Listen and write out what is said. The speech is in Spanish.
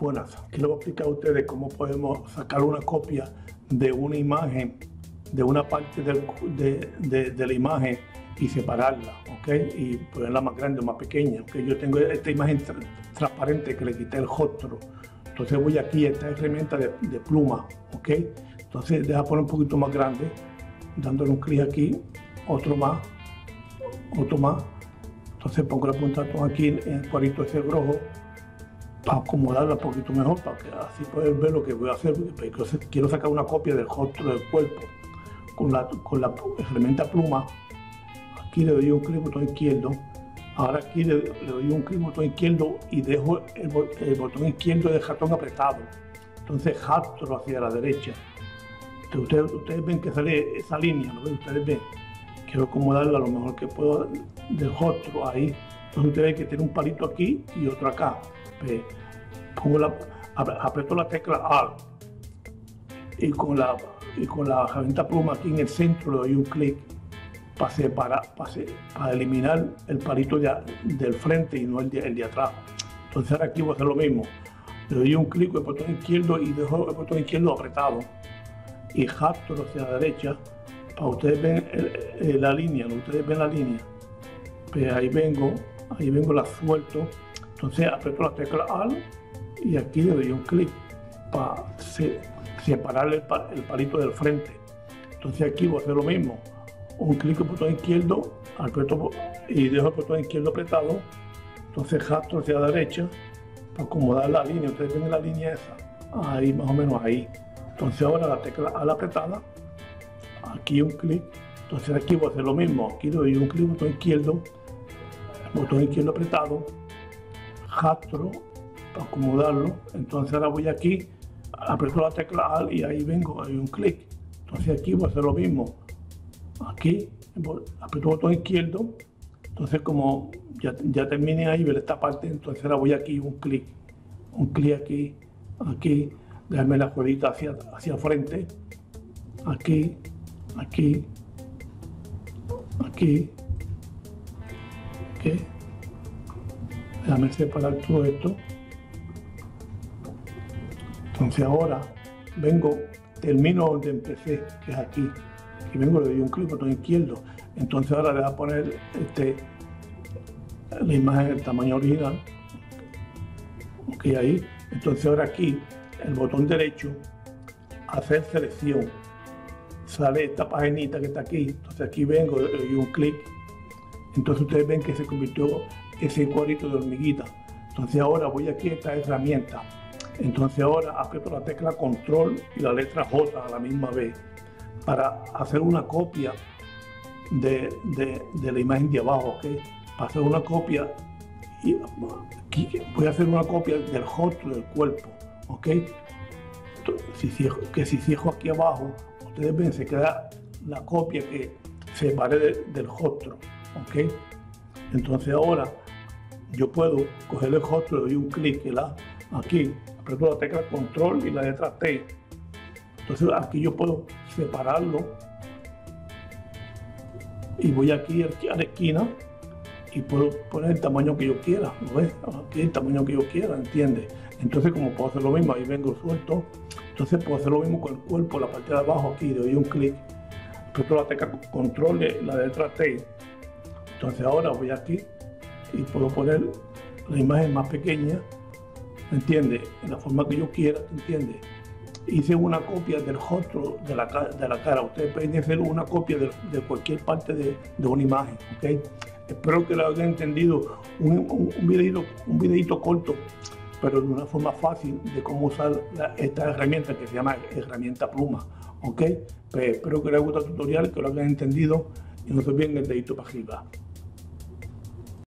Buenas, aquí les voy a explicar a ustedes cómo podemos sacar una copia de una imagen, de una parte de la imagen y separarla, ¿ok? Y ponerla más grande o más pequeña, ¿ok? Yo tengo esta imagen transparente que le quité el rostro, entonces voy aquí a esta herramienta de pluma, ¿ok? Entonces deja poner un poquito más grande, dándole un clic aquí, otro más, entonces pongo la punta aquí en el cuadrito ese rojo, para acomodarla un poquito mejor, para que así poder ver lo que voy a hacer, porque quiero sacar una copia del rostro del cuerpo con la herramienta pluma. Aquí le doy un clic botón izquierdo, ahora aquí le doy un clic botón izquierdo y dejo el botón izquierdo del ratón apretado, entonces arrastro hacia la derecha. Entonces, ustedes ven que sale esa línea, ¿no ven? Ustedes ven, quiero acomodarla lo mejor que puedo del rostro ahí, entonces ustedes ven que tiene un palito aquí y otro acá. Aprieto la tecla Alt y con la herramienta pluma aquí en el centro le doy un clic para eliminar el palito del frente y no el de atrás. Entonces ahora aquí voy a hacer lo mismo, le doy un clic con el botón izquierdo y dejo el botón izquierdo apretado y arrastro hacia la derecha para ustedes ven la línea, ¿no? Ustedes ven la línea, pues ahí vengo, la suelto. Entonces aprieto la tecla Alt y aquí le doy un clic para separar el palito del frente. Entonces aquí voy a hacer lo mismo, un clic con el botón izquierdo, aprieto y dejo el botón izquierdo apretado, entonces arrastro hacia la derecha para acomodar la línea. Ustedes ven la línea esa, ahí más o menos ahí. Entonces ahora la tecla Alt apretada, aquí un clic, entonces aquí voy a hacer lo mismo, aquí le doy un clic botón izquierdo apretado, arrastro para acomodarlo. Entonces ahora voy aquí, aprieto la tecla Alt y ahí vengo, hay un clic. Entonces aquí voy a hacer lo mismo, aquí aprieto el botón izquierdo, entonces como ya terminé ahí ver esta parte, entonces ahora voy aquí un clic aquí, dejarme la ruedita hacia frente, aquí, déjame separar todo esto. Entonces ahora termino donde empecé, que es aquí, y le doy un clic botón izquierdo. Entonces ahora le voy a poner la imagen del tamaño original, ok, ahí. Entonces ahora aquí el botón derecho, hacer selección, sale esta paginita que está aquí. Entonces aquí vengo, le doy un clic, entonces ustedes ven que se convirtió ese cuadrito de hormiguita. Entonces ahora voy aquí a esta herramienta, entonces ahora aprieto la tecla control y la letra J a la misma vez para hacer una copia de la imagen de abajo, ¿ok? Para hacer una copia, y aquí voy a hacer una copia del rostro del cuerpo, ¿ok? Si cierro aquí abajo, ustedes ven, se queda la copia que separé del rostro, ¿ok? Entonces ahora yo puedo coger el rostro, le doy un clic aquí, aprieto la tecla control y la letra T. Entonces aquí yo puedo separarlo y voy aquí a la esquina y puedo poner el tamaño que yo quiera, ¿no ves? Aquí el tamaño que yo quiera, ¿entiendes? Entonces como puedo hacer lo mismo, ahí vengo suelto, entonces puedo hacer lo mismo con el cuerpo, la parte de abajo aquí, le doy un clic, aprieto la tecla control y la letra T. Entonces ahora voy aquí y puedo poner la imagen más pequeña, ¿me entiendes? En la forma que yo quiera, ¿entiendes? Hice una copia del rostro de la cara. Ustedes pueden hacer una copia de cualquier parte de una imagen, ¿ok? Espero que lo hayan entendido. Un videito corto, pero de una forma fácil de cómo usar esta herramienta que se llama herramienta pluma, ¿ok? Pues espero que les guste el tutorial, que lo hayan entendido y no se olviden el dedito para arriba.